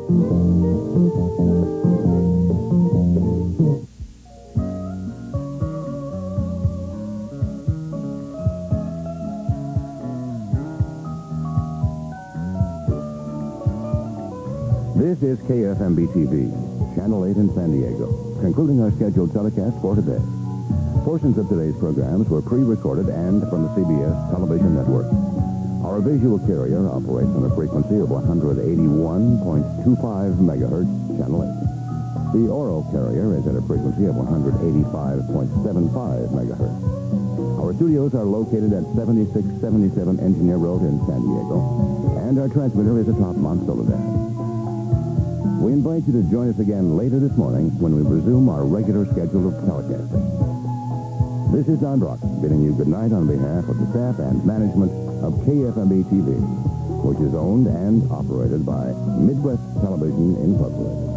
This is KFMB-TV, Channel 8 in San Diego, concluding our scheduled telecast for today. Portions of today's programs were pre-recorded and from the CBS television network. Our visual carrier operates on a frequency of 181.25 megahertz, Channel 8. The oral carrier is at a frequency of 185.75 megahertz. Our studios are located at 7677 Engineer Road in San Diego, and our transmitter is atop Mount Soledad. We invite you to join us again later this morning when we resume our regular schedule of telecasting. This is Don Brock bidding you good night on behalf of the staff and management of KFMB-TV, which is owned and operated by Midwest Television Incorporated.